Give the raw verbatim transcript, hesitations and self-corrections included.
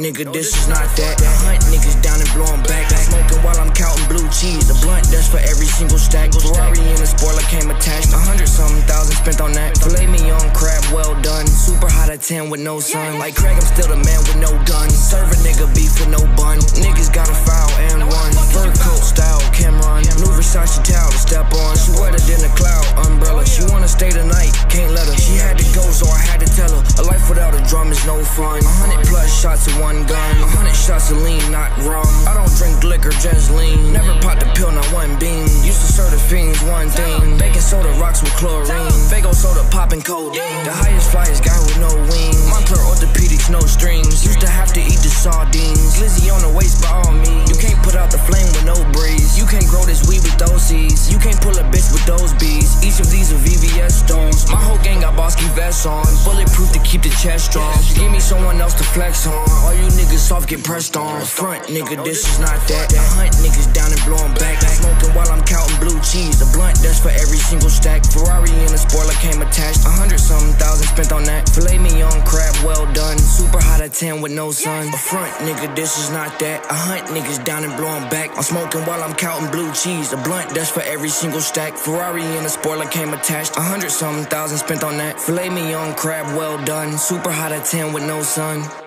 nigga, this is not that. I hunt niggas down and blow 'em back. Smoking while I'm counting blue cheese. A blunt that's for every single stack. Ferrari and a spoiler came attached. A hundred something thousand spent on that. Filet mignon, crab, well done. Super hot at ten with no sun. Like Craig, I'm still the man with no gun. Serve a nigga beef with no bun. Niggas got a foul and one. Fur coat style, Cameron. New Versace towel to step on. She wetter than a cloud umbrella. She wanna stay the night, can't let her. She had to go, so I had to tell her. A life without a drum is no fun. A hundred plus shots in one gun. A hundred shots of lean, not rum. I don't drink liquor, just lean. Never popped a pill, not one bean. Used to serve the fiends one thing. Baking soda rocks with chlorine. Fago soda popping codeine. The highest flyers guy with no wings. Montclair orthopedics, no strings. Used to have to eat the sardines. Lizzie on the waist by all means. You can't put out the flame with no breeze. You can't grow this weed with those seeds. You can't pull a bitch with those bees. Each of these are V V S stones. My whole gang got Bosky vests on. Bulletproof to keep the chest strong. Give me someone else to flex on. All you niggas soft get pressed on. Front nigga, this is not that. I hunt niggas down and blow 'em back. Smoking while I'm counting blue cheese. A blunt that's for every single stack. Ferrari and a spoiler came attached. A hundred something thousand spent on that. Filet mignon, crab, well done. Super hot at ten with no sun. A front nigga, this is not that. I hunt niggas down and blow 'em back. I'm smoking while I'm counting blue cheese. A blunt that's for every single stack. Ferrari and a spoiler came attached. A hundred something thousand spent on that. Filet mignon, crab, well done. Super hot at ten with no sun.